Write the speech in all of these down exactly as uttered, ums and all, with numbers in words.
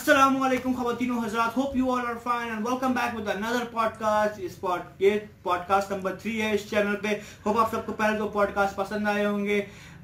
Assalamualaikum khawatino hazrat, hope you all are fine and welcome back with another podcast. इस pod ये podcast number three है इस channel पे. Hope आप सबको पहले दो पॉडकास्ट पसंद आए होंगे.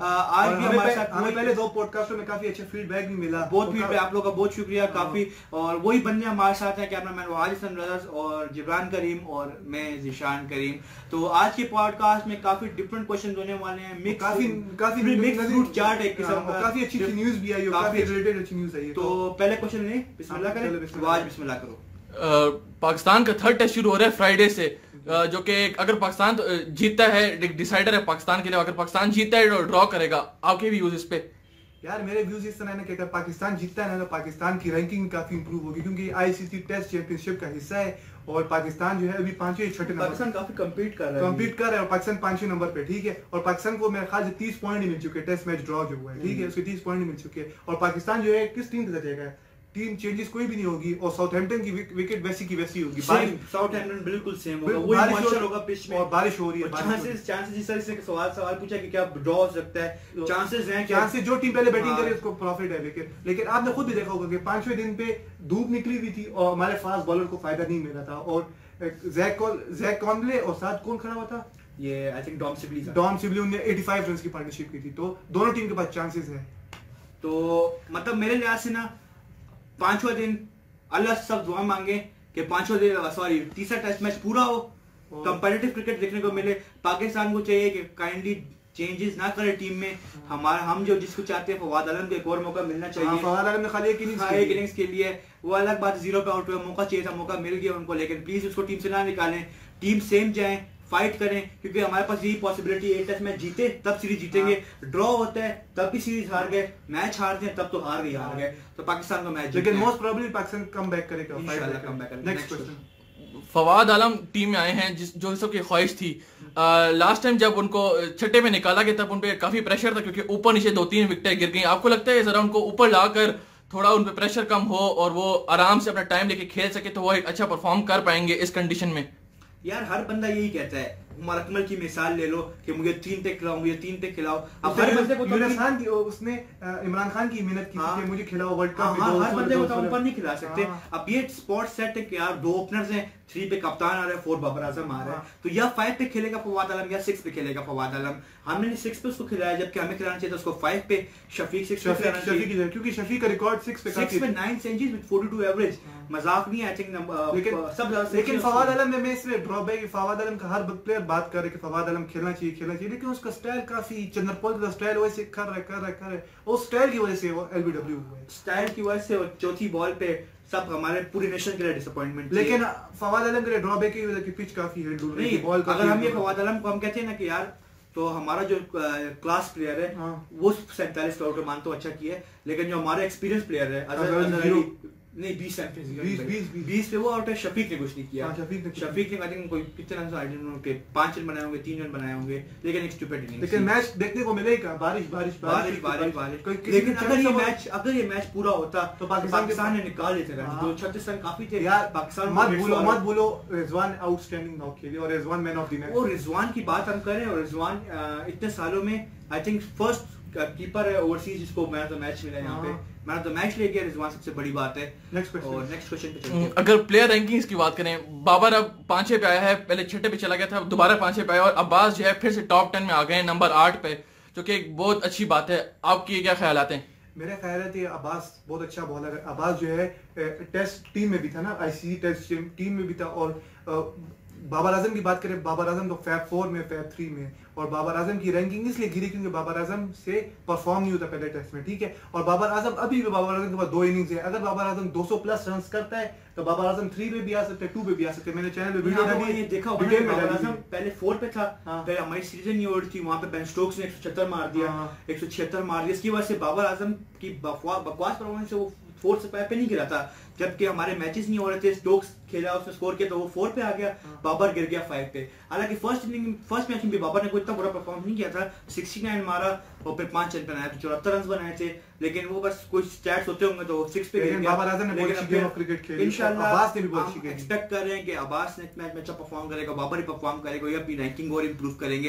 आज भी हमारे साथ हमें पहले दो पॉडकास्टों में काफी अच्छा फीडबैक भी मिला. बहुत फीडबैक, आप लोगों का बहुत शुक्रिया काफी. और वही बंदे हमारे साथ हैं, कैमरामैन वाजिद हसन ब्रदर्स और जिब्रान करीम और मैं ज़ीशान करीम. तो आज के पॉडकास्ट में काफी डिफरेंट क्वेश्चन होने वाले हैं. मिक्स काफी काफी मिक्स फ्रूट चाट एक किस्म का, काफी अच्छी अच्छी न्यूज़ भी आई है, काफी रिलेटेड अच्छी न्यूज़ आई है. तो पहले क्वेश्चन ले बिस्मिल्लाह करें. वाज बिस्मिल्लाह करो. पाकिस्तान का थर्ड टेस्ट शुरू हो रहा है फ्राइडे से, जो कि अगर पाकिस्तान जीतता है डिसाइडर है पाकिस्तान के लिए. अगर पाकिस्तान जीतता है तो ड्रॉ करेगा. आपके व्यूज इस पे? यार मेरे व्यूज इस तरह है कि अगर पाकिस्तान जीतता है ना तो पाकिस्तान की रैंकिंग काफी इंप्रूव होगी, क्योंकि आईसीसी टेस्ट चैंपियनशिप का हिस्सा है और पाकिस्तान जो है अभी पांचवें छठे नंबर. पाकिस्तान काफी कम्पीट कर रहा है कम्पीट कर रहा है और पाकिस्तान पांचवें नंबर पे. ठीक है, और पाकिस्तान को मेरे ख्याल से तीस पॉइंट ही मिल चुके हैं टेस्ट मैच ड्रॉ जो हुआ है. ठीक है, उसके तीस पॉइंट ही मिल चुके हैं. और पाकिस्तान जो है किस टीम के साथ जाएगा, टीम चेंजेस कोई भी नहीं होगी और साउथहैम्पटन की विकेट वैसी की वैसी होगी. साउथहैम्पटन बिल्कुल सेम होगा, वही मॉइस्चर होगा पिच में और बारिश हो रही है. चांसेस चांसेस जिस तरह से सवाल सवाल पूछा कि क्या ड्रॉ हो सकता है, चांसेस हैं. चांसेस जो टीम पहले बैटिंग करे उसको प्रॉफिट है. लेकिन लेकिन आपने खुद भी देखा होगा कि पांचवें दिन पे धूप निकली हुई थी और हमारे फास्ट बॉलर को फायदा नहीं मिला था. और जैक कॉल जैक कॉन्ले और साथ कौन खड़ा हुआ था, ये I think Dom Sibley Dom Sibley ने पचासी रन की पार्टनरशिप की थी. तो दोनों टीम के पास चांसेस है. तो मतलब मेरे लिहाज से ना पांचवा दिन अल्लाह से सब दुआ मांगे कि पांचवा दिन सॉरी तीसरा टेस्ट मैच पूरा हो, कंपेटिटिव क्रिकेट देखने को मिले. पाकिस्तान को चाहिए कि काइंडली चेंजेस ना करे टीम में. हमारा हम जो जिसको चाहते हैं फवाद आलम को एक और मौका मिलना चाहिए. फवाद आलम ने खाली एक इनिंग्स के लिए वो अलग बात, जीरो पे आउट हुआ, मौका चाहिए था, मौका मिल गया उनको. लेकिन प्लीज उसको टीम से ना निकालें, टीम सेम जाए, फाइट करें, क्योंकि हमारे पास यही पॉसिबिलिटी है. टेस्ट मैच जीते तब सीरीज जीतेंगे, ड्रॉ होता है तब भी सीरीज हार गए, मैच हारते हैं तब तो हार गए हार गए. तो पाकिस्तान को मैच, लेकिन most probably Pakistan come back करेगा, इंशाल्लाह कम बैक करेगा. Next question. Fawad Alam team में आए हैं जिस जो सबकी ख्वाहिश थी. लास्ट टाइम जब उनको छठे में निकाला गया तब उन पे काफी प्रेशर था, क्योंकि ऊपर नीचे दो तीन विकेटें गिर गई. आपको लगता है जरा उनको ऊपर लाकर थोड़ा उन पे प्रेशर कम हो और वो आराम से अपना टाइम लेके खेल सके तो वो एक अच्छा परफॉर्म कर पाएंगे इस कंडीशन में? यार हर बंदा यही कहता है. उमर अकमल की मिसाल ले लो कि मुझे तीन तक खिलाओ, मुझे तीन तक खिलाओ. अब हर बंदे को इमरान खान की उसने इमरान खान की मेहनत की थी कि मुझे खिलाओ वर्ल्ड कप में. हर बंदे को तो ऊपर नहीं खिला सकते. अब ये स्पॉट सेट है कि यार दो ओपनर्स हैं, थ्री पे कप्तान आ रहा है, फोर बाबर आजम आ रहा है. तो या फाइव पे खेलेगा फवाद आलम या सिक्स पे खेलेगा फवाद आलम. हमने सिक्स पे उसको खिलाया, जबकि हमें खिलाना चाहिए था उसको फाइव पे. शफीक सिक्स पे खिलाना चाहिए, क्योंकि शफीक का रिकॉर्ड सिक्स पे सिक्स पे nine centuries with forty two average. मजाक नहीं, आई थिंक. लेकिन सब लेकिन फवाद आलम में इसमें ड्रॉबैक, फवाद आलम का हर प्लेयर बात कर रहे कि फवाद आलम खेलना चाहिए खेलना चाहिए, लेकिन उसका स्टाइल काफी चंद्रपोल का स्टाइल वैसे कर रहा है कर रहा है कर रहा है उस स्टाइल की वजह से वो एलबीडब्ल्यू हुआ है. स्टाइल की वजह से चौथी बॉल पे सब हमारे पूरे नेशन के लिए डिसअपॉइंटमेंट. लेकिन फवाद आलम के लिए ड्रॉबैक की वजह की पिच काफी है नहीं. बॉल अगर हम ये फवाद आलम को हम कहते हैं ना कि यार तो हमारा जो क्लास प्लेयर है हाँ. वो सैंतालीस का आउट मान तो अच्छा किया है, लेकिन जो हमारे एक्सपीरियंस प्लेयर है अजहर नहीं बीस बीस पे वो आउट है. शफीक ने कुछ नहीं किया. शफीक ने शफीक ने आई थिंक कोई कितने रन आई डोंट नो के पांच रन बनाए होंगे, तीन रन बनाए होंगे, लेकिन एक स्टूपिड इनिंग्स. लेकिन मैच देखने को मिलेगा, बारिश बारिश बारिश बारिश बारिश. लेकिन अगर ये मैच अगर ये मैच पूरा होता तो पाकिस्तान ने निकाल लेते रन. दो छत्तीस रन काफी थे यार. पाकिस्तान मत भूलो मत भूलो रिजवान आउटस्टैंडिंग नॉक खेली और Rizwan man of the match. वो रिजवान की बात हम करें और रिजवान इतने सालों में आई थिंक फर्स्ट कीपर है ओवरसीज जिसको मैन ऑफ द मैच मिला यहाँ पे. मैन ऑफ द मैच ले गया रिजवान, सबसे बड़ी बात है. Next question. और नेक्स्ट क्वेश्चन पे चलते हैं. अगर प्लेयर रैंकिंग्स की बात करें, बाबर अब पांचवे पे आया है, पहले छठे पे चला गया था, दोबारा पांचवे पे आया और अब्बास जो है फिर से टॉप टेन में आ गए हैं नंबर आठ पे, जो कि एक बहुत अच्छी बात है. आपकी क्या ख्यालात हैं? मेरा ख्याल है अब्बास बहुत अच्छा बॉलर है. अब्बास जो है टेस्ट टीम में भी था ना, आईसीसी टेस्ट टीम में भी था. और बाबर आजम की बात करें, बाबर आजम तो फैब फोर में फैब थ्री में, और बाबर आजम की रैंकिंग इसलिए गिरी क्योंकि बाबर आजम से परफॉर्म नहीं होता पहले टेस्ट में. ठीक है, और बाबर आजम अभी भी बाबर आजम के पास दो इनिंग्स है. अगर बाबर आजम दो सौ प्लस रन करता है तो बाबर आजम थ्री पे भी आ सकते हैं, टू पे भी आ सकते हैं. मैंने चैनल पे वीडियो डाली है, देखा होगा. बाबर आजम पहले फोर पे था, फिर हमारी सीजन नहीं ओवर थी, वहां पे बेन स्टोक्स ने एक सौ छिहत्तर मार दिया, एक सौ छिहत्तर मार दिया. इसकी वजह से बाबर आजम की बकवास परफॉर्मेंस से वो फोर से फाइव पे नहीं गिरा था, जबकि हमारे मैचेस नहीं हो रहे थे. स्टोक्स खेला, उसने स्कोर किया तो वो फोर पे आ गया, बाबर गिर गया फाइव पे. हालांकि फर्स्ट इनिंग फर्स्ट मैच में भी बाबर ने कोई इतना बुरा परफॉर्म नहीं किया था. सिक्सटी नाइन मारा और फिर पांच रन बनाए, चौहत्तर रन बनाए थे. लेकिन वो बस कुछ स्टैट्स होते होंगे तो सिक्स पे गिर गया. बाबर आजम ने बहुत अच्छी गेम ऑफ क्रिकेट खेली. इंशाल्लाह अब्बास ने भी बहुत अच्छी एक्सपेक्ट कर रहे हैं कि अब्बास नेक्स्ट मैच में अच्छा परफॉर्म करेगा, बाबर ही परफॉर्म करेगा, या अपनी रैंकिंग और इंप्रूव करेंगे.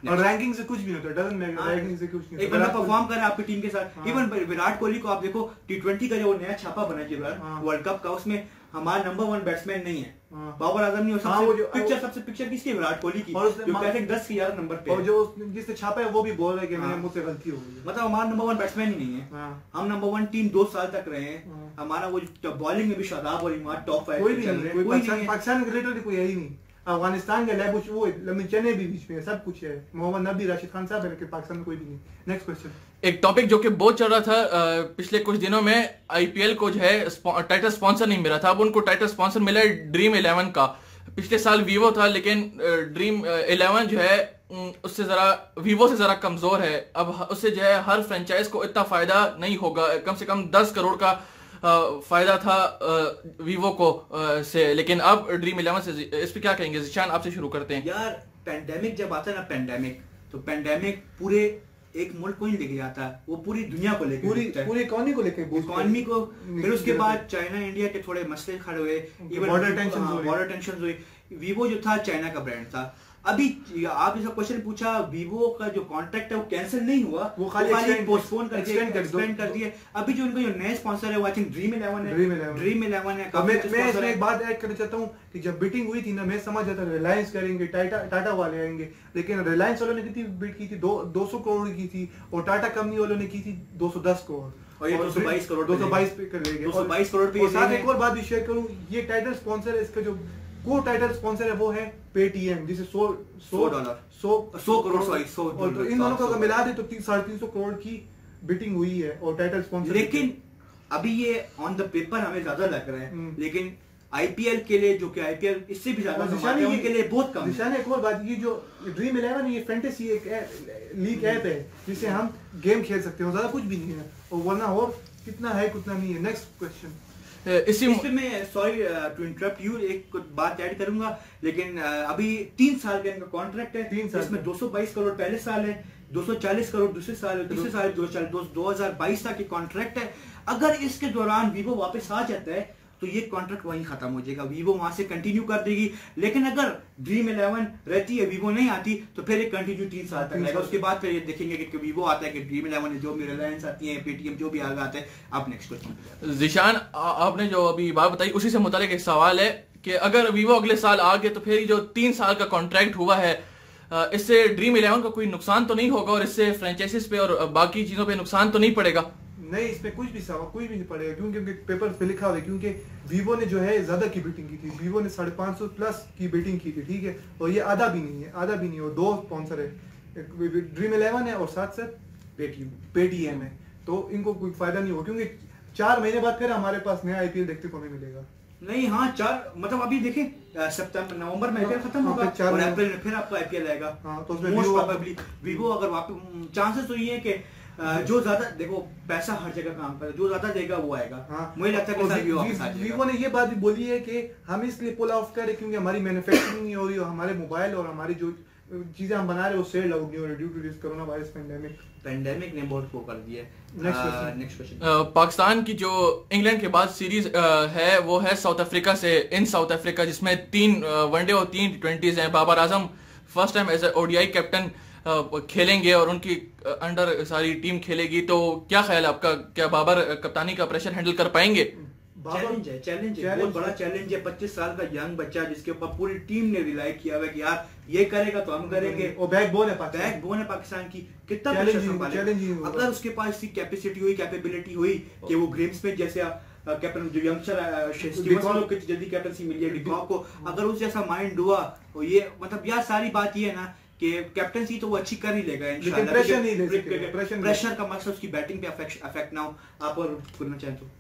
और रैंकिंग से कुछ भी नहीं होता, डजंट मैटर, रैंकिंग से कुछ नहीं। एक बंदा परफॉर्म कर रहा है आपकी टीम के साथ, इवन विराट कोहली को आप देखो टी ट्वेंटी का जो नया छापा बना है वर्ल्ड कप का, उसमें हमारा नंबर वन बैट्समैन नहीं है, बाबर आजम नहीं, सबसे पिक्चर सबसे पिक्चर किसकी, विराट कोहली की, जो कहते हैं दस ग्यारह नंबर पे, और जो जिसने छापा है वो भी बोल रहा है कि मैंने मुझसे गलती हो गई, मतलब हमारा नंबर वन बैट्समैन ही नहीं है। हम नंबर वन टीम दो साल तक रहे हैं, हमारा वो बॉलिंग में भी शादाब और इमाद टॉप फाइव कोई नहीं, पाकिस्तान के रिलेटेड कोई है ही नहीं। अफगानिस्तान के लैब वो लम्बी चने भी बीच में सब कुछ है, मोहम्मद नबी, राशिद खान साहब है, लेकिन पाकिस्तान में कोई भी नहीं। नेक्स्ट क्वेश्चन, एक टॉपिक जो कि बहुत चल रहा था पिछले कुछ दिनों में, आईपीएल को जो है टाइटल स्पॉन्सर नहीं मिला था, अब उनको टाइटल स्पॉन्सर मिला है ड्रीम इलेवन का। पिछले साल वीवो था, लेकिन ड्रीम इलेवन जो है उससे जरा वीवो से जरा कमजोर है, अब उससे जो है हर फ्रेंचाइज को इतना फायदा नहीं होगा, कम से कम दस करोड़ का फायदा था वीवो को से, लेकिन अब ड्रीम इलेवन से, इस पे क्या कहेंगे? ज़िशान आपसे शुरू करते हैं। यार पेंडेमिक जब आता है ना, पेंडेमिक तो पेंडेमिक पूरे एक मुल्क को नहीं लेके जाता, वो पूरी दुनिया को लेके, पूरी पूरी इकोनॉमी को लेके, इकोनॉमी को, फिर उसके बाद चाइना इंडिया के थोड़े मसले खड़े हुए, even border tension border tension हुई। वीवो जो था चाइना का ब्रांड था, अभी आप जैसा क्वेश्चन पूछा, वीवो का जो कॉन्ट्रैक्ट है वो कैंसिल नहीं हुआ, वो खाली पोस्टपोन करके एक्सटेंड कर दिया। अभी जो उनका जो नया स्पॉन्सर है वो आई थिंक ड्रीम इलेवन है, ड्रीम इलेवन है। मैं मैं इसमें एक बात ऐड करना चाहता हूँ कि जब बिटिंग हुई थी ना, मैं समझ जाता रिलायंस करेंगे, टाटा टाटा वाले आएंगे, लेकिन रिलायंस वालों ने कितनी बिट की थी, दो दो सौ करोड़ की थी, और टाटा कंपनी वालों ने की थी दो सौ दस करोड़, और ये दो सौ बाईस करोड़ दो सौ बाईस पे कर लेंगे, दो सौ बाईस करोड़ पे। साथ एक और बात भी शेयर करूँ, ये टाइटल स्पॉन्सर है, इसका जो को टाइटल स्पॉन्सर है वो है पेटीएम, जिसे सौ सौ डॉलर सौ सौ करोड़ सॉरी सौ, और तो इन दोनों को अगर मिला दे तो साढ़े तीन सौ करोड़ की बिटिंग हुई है और टाइटल स्पॉन्सर। लेकिन अभी ये ऑन द पेपर हमें ज्यादा लग रहा है, लेकिन आईपीएल के लिए, जो कि आईपीएल इससे भी ज्यादा है, उनके लिए बहुत कम है। एक और बात, ये जो ड्रीम इलेवन ये फैंटेसी एक लीग ऐप है जिससे हम गेम खेल सकते हो, ज्यादा कुछ भी नहीं है, और वरना और कितना है कितना नहीं है। नेक्स्ट क्वेश्चन, इसी इस पे मैं सॉरी टू इंटरप्ट यू, एक बात ऐड करूंगा, लेकिन uh, अभी तीन साल का इनका कॉन्ट्रैक्ट है, तीन साल इसमें दो सौ बाईस करोड़ पहले साल है, दो सौ चालीस करोड़ दूसरे साल है, दूसरे साल दो हज़ार बाईस तक की कॉन्ट्रैक्ट है। अगर इसके दौरान वीवो वापस आ जाता है तो ये कॉन्ट्रैक्ट वहीं खत्म हो जाएगा, वीवो वहां से कंटिन्यू कर देगी। लेकिन अगर ड्रीम इलेवन रहती है, वीवो नहीं आती, तो फिर ये कंटिन्यू तीन साल तक रहेगा। उसके बाद फिर ये देखेंगे कि वीवो आता है कि ड्रीम इलेवन, जो भी रिलायंस आती है, पेटीएम, जो भी आगे आता है। आप नेक्स्ट क्वेश्चन। ज़िशान, आपने जो अभी बात बताई उसी से मुतालिक एक सवाल है कि अगर वीवो अगले साल आ गए तो फिर जो तीन साल का कॉन्ट्रैक्ट हुआ है, इससे ड्रीम इलेवन का कोई नुकसान तो नहीं होगा, और इससे फ्रेंचाइजीज पे और बाकी चीजों पे नुकसान तो नहीं पड़ेगा? नहीं, इसमें कुछ भी सवाल कोई भी नहीं पड़ेगा, क्योंकि पेपर पे लिखा हुआ है, क्योंकि वीवो ने जो है ज्यादा की बेटिंग की थी, वीवो ने साढ़े पाँच सौ प्लस की बेटिंग की थी, ठीक है, और ये आधा भी नहीं है, आधा भी नहीं है, और दो स्पॉन्सर है, ड्रीम इलेवन है और साथ साथ पेटीएम पेटीएम है, तो इनको कोई फायदा नहीं होगा, क्योंकि चार महीने बाद फिर हमारे पास नया आईपीएल देखने को नहीं मिलेगा। नहीं, हाँ, चार मतलब अभी देखें सितंबर नवंबर में आईपीएल खत्म होगा और अप्रैल में फिर आपका आईपीएल आएगा। हाँ, तो उसमें मोस्ट प्रोबेबली वीवो अगर वापस, चांसेस तो ये है कि जो ज्यादा, देखो पैसा हर जगह काम करता है, जो ज्यादा देगा वो आएगा। हाँ, मुझे लगता है कि वीवो वीवो ने ये बात भी बोली है कि हम इसलिए पुल ऑफ करें क्योंकि हमारी मैन्युफैक्चरिंग नहीं हो रही, और हमारे मोबाइल और हमारी जो चीजें हम बना रहे हैं वो सेल आउट नहीं हो रही due to this corona virus pandemic. Pandemic ने बहुत वो कर दिया। नेक्स्ट क्वेश्चन, पाकिस्तान की जो इंग्लैंड के बाद सीरीज है वो है साउथ अफ्रीका से, इन साउथ अफ्रीका, जिसमें तीन वनडे और तीन ट्वेंटीज हैं। Babar Azam first time as a ODI captain खेलेंगे और उनकी अंडर सारी टीम खेलेगी, तो क्या ख्याल है आपका, क्या बाबर कप्तानी का प्रेशर हैंडल कर पाएंगे? चैलेंज है, चैलेंज है, बहुत बड़ा चैलेंज है। पच्चीस साल का यंग बच्चा जिसके ऊपर पूरी टीम ने रिलाई किया हुआ है कि यार ये करेगा तो हम करेंगे, और बैकबोन है बैकबोन है पाकिस्तान की, कितना प्रेशर संभालेगा। अगर उसके पास इसी कैपेसिटी हुई, कैपेबिलिटी हुई कि वो गेम्स में जैसे कैप्टन जो यंगस्टर जल्दी कैप्टनसी मिली है डिकॉक को, अगर उस जैसा माइंड हुआ तो ये मतलब यार सारी बात ये है ना कि कैप्टनसी तो वो अच्छी कर ही लेगा इंशाल्लाह, प्रेशर नहीं ले सकते, प्रेशर का मतलब उसकी बैटिंग पे अफेक्ट ना हो। आप और करना चाहें तो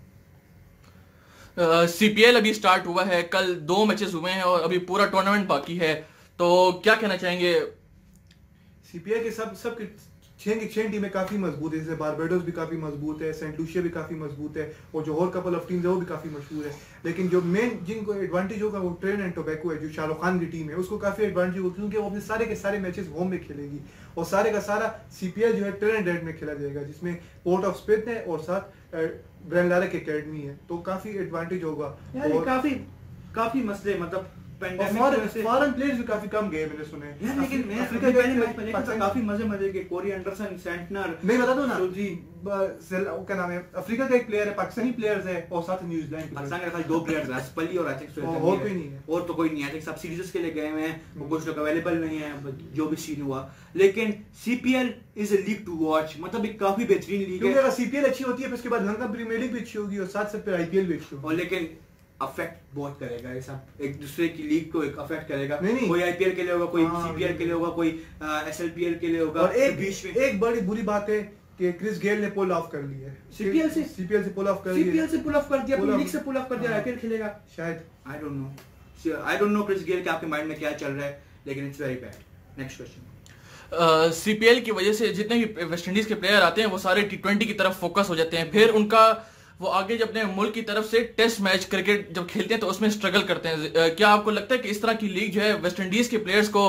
सीपीएल uh, अभी स्टार्ट हुआ है, कल दो मैचेस हुए हैं और अभी पूरा टूर्नामेंट बाकी है, तो क्या कहना चाहेंगे? सीपीएल के सब सब के छह की छह टीमें काफी मजबूत है, जैसे बारबाडोस भी काफी मजबूत है, सेंट लूसिया भी काफी मजबूत है, और जो और कपल ऑफ टीम्स है वो भी काफी मशहूर है। लेकिन जो मेन जिनको एडवांटेज होगा वो ट्रेन एंड टोबैको है, जो शाहरुख खान की टीम है, उसको काफी एडवांटेज होगा क्योंकि वो अपने सारे के सारे मैचेस होम में खेलेगी, और सारे का सारा सीपीएल जो है ट्रेन एंड रेड में खेला जाएगा, जिसमें पोर्ट ऑफ स्पिथ है और साथ ग्रैंड लारा की एकेडमी है, तो काफी एडवांटेज होगा। यार काफी काफी मसले, मतलब पेंडेमिक फॉरेन प्लेयर्स भी काफी कम गए मैंने सुने यार, लेकिन मैं अफ्रीका के पहले मैच में देखा था, काफी मजे मजे के कोरी एंडरसन, सेंटनर, नहीं बता दो ना जी क्या नाम है, अफ्रीका का एक प्लेयर है, पाकिस्तानी प्लेयर्स है और साथ न्यूजीलैंड पाकिस्तान के खाली दो प्लेयर्स हैं, असपली और आई थिंक और कोई नहीं है, और तो कोई नहीं है, आई थिंक सब सीरीज के लिए गए हुए हैं, वो कुछ लोग अवेलेबल नहीं है, जो भी सीन हुआ। लेकिन CPL is a league to watch, मतलब एक काफी बेहतरीन लीग है, क्योंकि अगर सीपीएल अच्छी होती है फिर उसके बाद लंका प्रीमियर लीग भी अच्छी होगी और साथ साथ फिर आईपीएल भी अच्छी होगी, और लेकिन अफेक्ट बहुत करेगा ये सब, एक दूसरे की लीग को एक अफेक्ट करेगा। नहीं, नहीं। कोई आईपीएल के लिए होगा, कोई हाँ, सीपीएल के लिए होगा, कोई एसएलपीएल के लिए होगा, और एक बीच में एक बड़ी बुरी बात है कि क्रिस गेल ने पुल ऑफ कर लिया है सीपीएल से सीपीएल से पुल ऑफ कर लिया सीपीएल से पुल ऑफ कर दिया, अपनी लीग से पुल ऑफ कर दिया, हाँ। आईपीएल खेलेगा शायद, I don't know I don't know Chris Gayle के आपके माइंड में क्या चल रहा है, लेकिन it's very bad. Next question. CPL की वजह से जितने भी वेस्ट इंडीज के प्लेयर आते हैं वो सारे टी ट्वेंटी की तरफ फोकस हो जाते हैं, फिर उनका वो आगे जब अपने मुल्क की तरफ से टेस्ट मैच क्रिकेट जब खेलते हैं तो उसमें स्ट्रगल करते हैं। क्या आपको लगता है कि इस तरह की लीग जो है वेस्ट इंडीज के प्लेयर्स को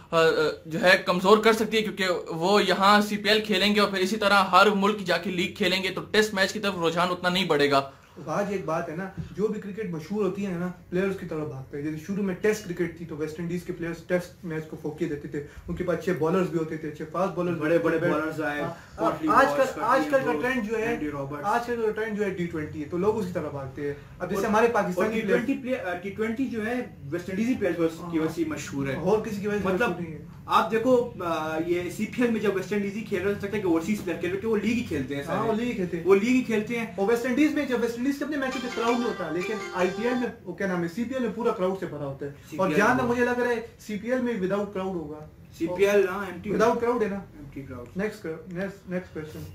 जो है कमजोर कर सकती है, क्योंकि वो यहाँ सीपीएल खेलेंगे और फिर इसी तरह हर मुल्क जाके लीग खेलेंगे तो टेस्ट मैच की तरफ रुझान उतना नहीं बढ़ेगा? आज एक बात है ना, जो भी क्रिकेट मशहूर होती है ना प्लेयर्स की तरफ भागते हैं। जैसे शुरू में टेस्ट क्रिकेट थी तो वेस्ट इंडीज के प्लेयर्स टेस्ट मैच को फोकस देते थे, उनके पास अच्छे बॉलर्स भी होते थे, अच्छे फास्ट बॉलर्स, बड़े बड़े बॉलर्स आए। आजकल आजकल का ट्रेंड जो है आजकल का ट्रेंड जो है टी ट्वेंटी है, तो लोग उसकी तरफ भागते हैं। अब जैसे हमारे पाकिस्तानी प्लेयर टी ट्वेंटी जो है वेस्ट इंडीज प्लेयर्स की वजह से मशहूर है, और किसी की वजह से मतलब नहीं है। आप देखो ये सीपीएल में जब वेस्ट इंडीज ही खेल रहे हो, सकता है कि ओवरसीज प्लेयर खेल रहे हैं, वो लीग ही खेलते हैं, हाँ, वो लीग ही खेलते हैं, वो लीग ही खेलते हैं। और वेस्ट इंडीज में जब वेस्ट इंडीज के अपने मैच में क्राउड नहीं होता, लेकिन आईपीएल में वो क्या नाम है, सीपीएल में पूरा क्राउड से भरा होता है। और जहां तक मुझे लग रहा है सीपीएल में विदाउट क्राउड होगा, सीपीएल हां एम्प्टी विदाउट क्राउड है ना, empty crowd. Next next next question.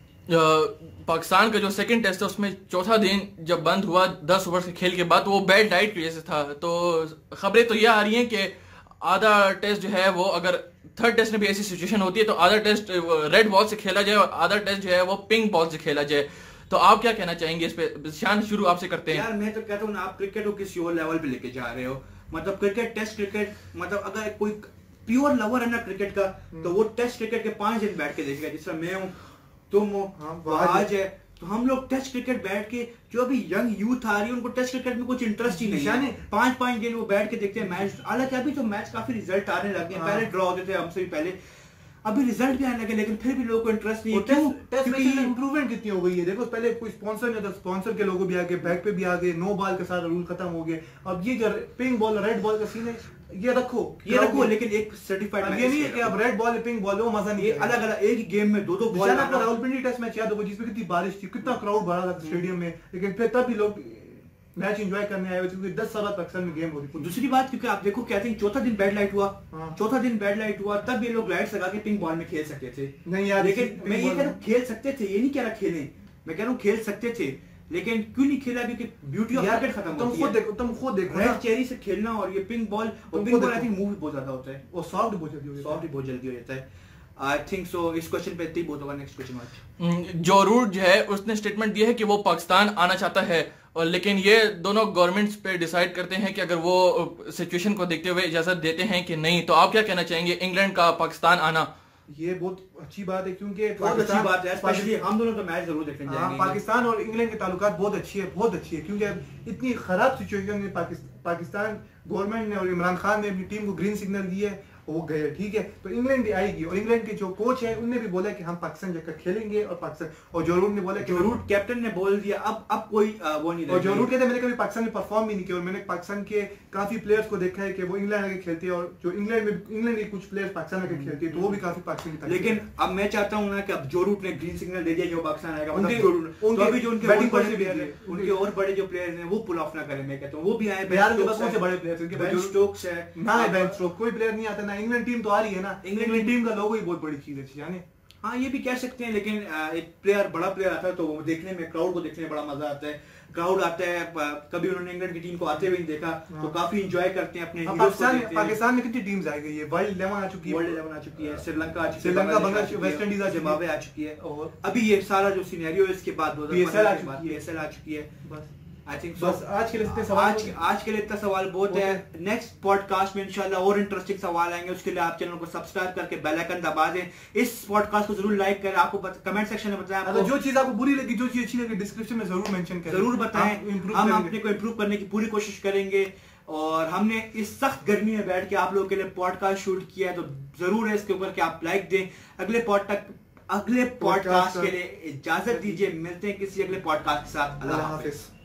Pakistan का जो सेकंड टेस्ट है उसमें चौथा दिन जब बंद हुआ दस ओवर के खेल के बाद, वो बैड डाइट की वजह से था। तो खबरें तो यह आ रही हैं कि आधा टेस्ट जो है वो अगर थर्ड टेस्ट में भी ऐसी सिचुएशन होती है तो आधा टेस्ट रेड बॉल से खेला जाए और आधा टेस्ट जो है वो पिंक बॉल से खेला जाए। तो आप क्या कहना चाहेंगे इस पे? शान शुरू आपसे करते हैं। यार मैं तो कहता हूँ ना, आप क्रिकेट को किसी और लेवल पे लेके जा रहे हो। मतलब क्रिकेट टेस्ट क्रिकेट, मतलब अगर कोई प्योर लवर है ना क्रिकेट का, तो वो टेस्ट क्रिकेट के पांच दिन बैठ के देखेगा। जिस तरह मैं हूँ, तुम हो, हाँ, आज है, तो हम लोग टेस्ट क्रिकेट बैठ के, जो अभी यंग यूथ आ रही है उनको टेस्ट क्रिकेट में कुछ इंटरेस्ट ही नहीं है, पांच पांच दिन वो बैठ के देखते हैं मैच। हालांकि अभी तो मैच काफी रिजल्ट आने लगे हैं, पहले ड्रॉ होते थे हमसे भी पहले, अभी रिजल्ट भी आने लगे, लेकिन फिर भी लोगों को इंटरेस्ट नहीं है। क्यों? टेस्ट में इंप्रूवमेंट कितनी हो गई है। देखो पहले कोई स्पॉन्सर नहीं था, स्पॉन्सर के लोगों भी आ गए, बैक पे भी आ गए, नो बॉल के साथ रूल खत्म हो गए। अब ये जो पिंक बॉल रेड बॉल का सीन है, ये रखो ये रखो, लेकिन एक सर्टिफाइड ये नहीं है कि अब रेड बॉल पिंक बॉल वो मजा नहीं है। अलग अलग एक गेम में दो दो बॉल। रावलपिंडी टेस्ट मैच याद होगा जिसमें कितनी बारिश थी, कितना क्राउड भरा था स्टेडियम में, लेकिन फिर तब भी लोग मैच एंजॉय करने आए, क्योंकि दस साल पाकिस्तान में गेम हो रही। दूसरी बात, क्योंकि आप देखो क्या चौथा दिन बैड लाइट हुआ, हाँ। चौथा दिन बैड लाइट हुआ, तब ये लोग लाइट्स लगा के पिंक बॉल में खेल सकते थे। नहीं यार, लेकिन मैं ये कह रहा हूँ खेल सकते थे, ये नहीं कह रहा खेलें, मैं कह रहा हूँ खेल सकते थे, लेकिन क्यों नहीं खेला? क्योंकि ब्यूटी ऑफ क्रिकेट खत्म तुम खुद देखो तुम खुद देखो रेड चेरी से खेलना और ये पिंक बॉल, और pink ball I think move भी बहुत ज्यादा होता है, और सॉफ्ट बहुत जल्दी हो जाता है, सॉफ्ट भी बहुत जल्दी हो जाता है। आई थिंक सो इस क्वेश्चन पे इतना ही बहुत होगा। नेक्स्ट क्वेश्चन आज जो रूट जो है उसने स्टेटमेंट दिया है कि वो पाकिस्तान आना चाहता है, और लेकिन ये दोनों गवर्नमेंट्स पे डिसाइड करते हैं कि अगर वो सिचुएशन को देखते हुए इजाजत देते हैं कि नहीं। तो आप क्या कहना चाहेंगे इंग्लैंड का पाकिस्तान आना? ये बहुत अच्छी बात है, क्योंकि बहुत अच्छी बात है, स्पेशली हम दोनों तो मैच जरूर देखने जाएंगे। पाकिस्तान और इंग्लैंड के ताल्लुकात बहुत अच्छी है, बहुत अच्छी है, क्योंकि इतनी खराब सिचुएशन में पाकिस्तान गवर्नमेंट ने और इमरान खान ने अपनी टीम को ग्रीन सिग्नल दिए, वो गए, ठीक है। तो इंग्लैंड भी आएगी, और इंग्लैंड के जो कोच है उन्होंने भी बोला कि हम पाकिस्तान जाकर खेलेंगे, और पाकिस्तान और जो रूट ने बोला कि रूट कैप्टन ने बोल दिया, अब अब कोई वो नहीं, और जो रूट कहते मैंने कभी पाकिस्तान में परफॉर्म भी नहीं किया, और मैंने पाकिस्तान के काफी प्लेयर्स को देखा है कि वो इंग्लैंड आके खेलते हैं, और जो इंग्लैंड में इंग्लैंड के कुछ प्लेयर्स पाकिस्तान आके खेलते हैं, तो वो भी काफी पाकिस्तान की। लेकिन अब मैं चाहता हूँ ना कि अब जो रूट ने ग्रीन सिग्नल दे दिया जो पाकिस्तान आएगा, तो अभी जो उनके बैटिंग बड़े प्लेयर हैं, उनके और बड़े जो प्लेयर्स हैं वो पुल ऑफ ना करें, मैं कहता हूँ वो भी आए। बिहार के पास सबसे बड़े प्लेयर्स हैं, बेन स्टोक्स है ना, बेन स्टोक्स कोई प्लेयर नहीं आता ना। इंग्लैंड टीम तो आ रही है ना, इंग्लैंड टीम का लोगो ही बहुत बड़ी चीज है, जाने। हाँ ये भी कह सकते हैं, लेकिन एक प्लेयर बड़ा प्लेयर आता है तो वो देखने में, क्राउड को देखने में बड़ा मजा आता है। क्राउड आता है, कभी उन्होंने इंग्लैंड की टीम को आते हुए नहीं देखा, तो काफी एंजॉय करते हैं अपने। पाकिस्तान पाकिस्तान में कितनी टीम्स आई गई है? वर्ल्ड इलेवन आ चुकी है, वर्ल्ड इलेवन आ चुकी है, श्रीलंका आ चुकी है, Sri Lanka, Bangladesh, West Indies, Zimbabwe आ चुकी है, और अभी ये सारा जो सिनेरियो है इसके बाद पीएसएल आ चुकी है, पीएसएल आ चुकी है। बस आई थिंक बस आज के लिए इतने सवाल, आज आज के लिए इतना सवाल बहुत है। नेक्स्ट पॉडकास्ट में इंशाल्लाह और इंटरेस्टिंग सवाल आएंगे, उसके लिए आप चैनल को सब्सक्राइब करके बेल आइकन दबा दें। इस पॉडकास्ट को जरूर लाइक करें, आपको कमेंट सेक्शन में बताएं, अगर जो चीज आपको बुरी लगी, जो चीज अच्छी लगी, डिस्क्रिप्शन में जरूर मेंशन करें, जरूर बताएं, हम अपने को इंप्रूव करने की पूरी कोशिश करेंगे। और हमने इस सख्त गर्मी में बैठ के आप लोगों के लिए पॉडकास्ट शूट किया है, तो जरूर है इसके ऊपर कि आप लाइक दें। अगले पॉडकास्ट अगले पॉडकास्ट के लिए इजाजत दीजिए, मिलते हैं किसी अगले पॉडकास्ट के साथ। अल्लाह हाफिज।